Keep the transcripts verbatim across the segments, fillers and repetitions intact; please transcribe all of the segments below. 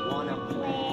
Wanna play?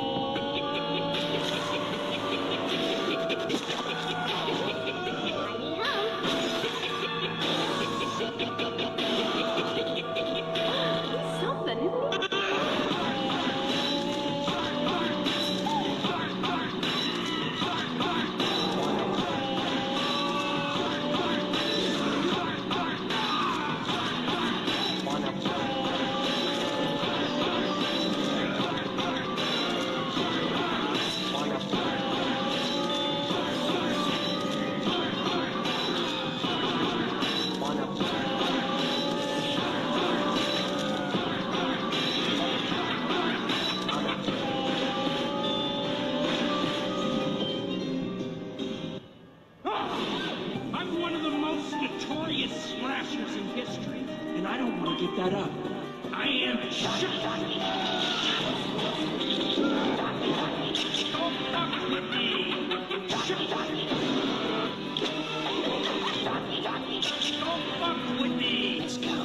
I'm one of the most notorious slashers in history, and I don't want to give that up. I am Chucky. Don't fuck with me. Chucky. Don't fuck with me. Let's go.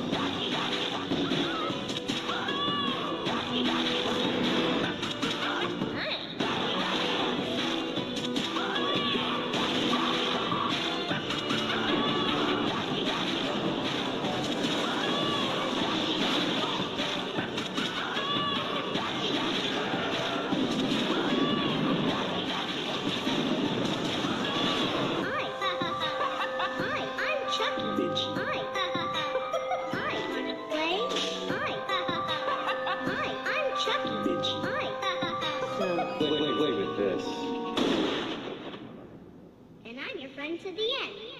Wait, wait, wait with this. And I'm your friend to the end.